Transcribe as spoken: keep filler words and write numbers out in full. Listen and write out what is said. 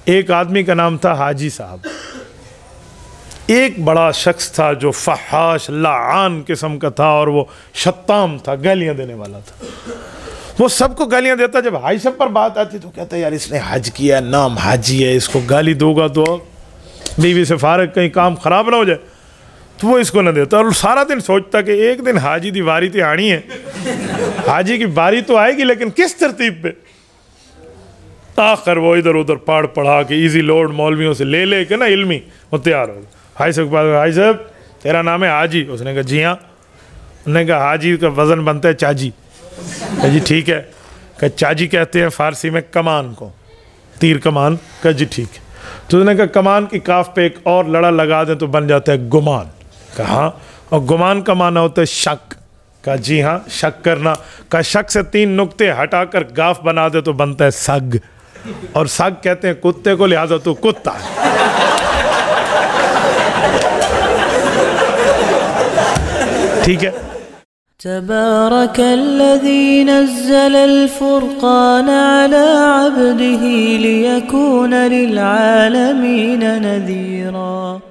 ایک آدمی کا نام تھا حاجی صاحب. ایک بڑا شخص تھا جو فحاش لعان قسم کا تھا اور وہ شتام تھا, گالیاں دینے والا تھا. وہ سب کو گالیاں دیتا. جب حاجی صاحب پر بات آتی تو کہتا ہے یار اس نے حج کیا, نام حاجی ہے, اس کو گالی دو گا تو بیوی سے فارغ کہیں کام خراب نہ ہو جائے, تو وہ اس کو نہ دیتا. اور سارا دن سوچتا کہ ایک دن حاجی دی واری تے آنی ہے, حاجی کی باری تو آئے گی لیکن کس ترتیب پہ. آخر وہ ادھر ادھر پڑھ پڑھا کے ایزی لوڈ مولویوں سے لے لے کے نا علمی وہ تیار ہو گیا. حاجی صاحب کے پاس, حاجی صاحب تیرا نام ہے حاجی؟ اس نے کہا جی ہاں. انہوں نے کہا حاجی کا وزن بنتا ہے چاجی. کہا جی ٹھیک ہے. کہ چاجی کہتے ہیں فارسی میں کمان کو, تیر کمان. کہا جی ٹھیک ہے. تو انہوں نے کہا کمان کی کاف پہ ایک اور لڑا لگا دیں تو بن جاتا ہے گمان. کہا ہاں. اور گمان کا معنی ہوتا ہے شک. کہا جی ہاں شک کرنا. کہا شک سے تین نقطے ہٹا کر گاف بنا دے تو بنتا ہے سگ, اور سگ کہتے ہیں کتے کو, لہذا تو کتا ہے. ٹھیک ہے. تبارك الذي نزل الفرقان على عبده ليكون للعالمين نذيرا.